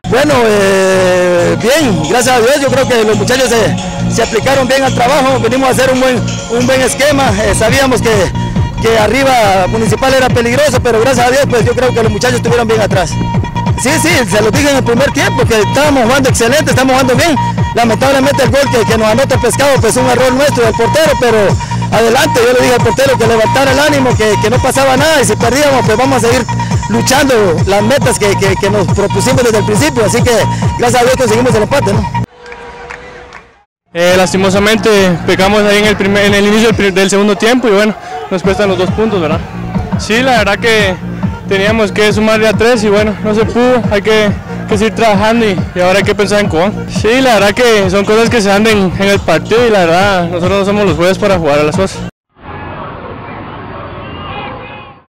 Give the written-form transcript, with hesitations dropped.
Bueno, bien, gracias a Dios, yo creo que los muchachos se aplicaron bien al trabajo, venimos a hacer un buen esquema, sabíamos que arriba Municipal era peligroso, pero gracias a Dios pues yo creo que los muchachos estuvieron bien atrás. Sí, se lo dije en el primer tiempo, que estábamos jugando excelente, estamos jugando bien. Lamentablemente el gol que nos anota Pescado pues un error nuestro del portero, pero adelante, yo le dije al portero que levantara el ánimo, que no pasaba nada y si perdíamos pues vamos a seguir luchando las metas que nos propusimos desde el principio, así que gracias a Dios conseguimos el empate, ¿no? Lastimosamente pecamos ahí en el inicio del segundo tiempo y bueno, nos cuestan los 2 puntos, ¿verdad? Sí, la verdad que teníamos que sumarle a 3 y bueno, no se pudo, hay que seguir trabajando y ahora hay que pensar en Cobán. Sí, la verdad que son cosas que se dan en el partido y la verdad nosotros no somos los jueces para jugar a las cosas.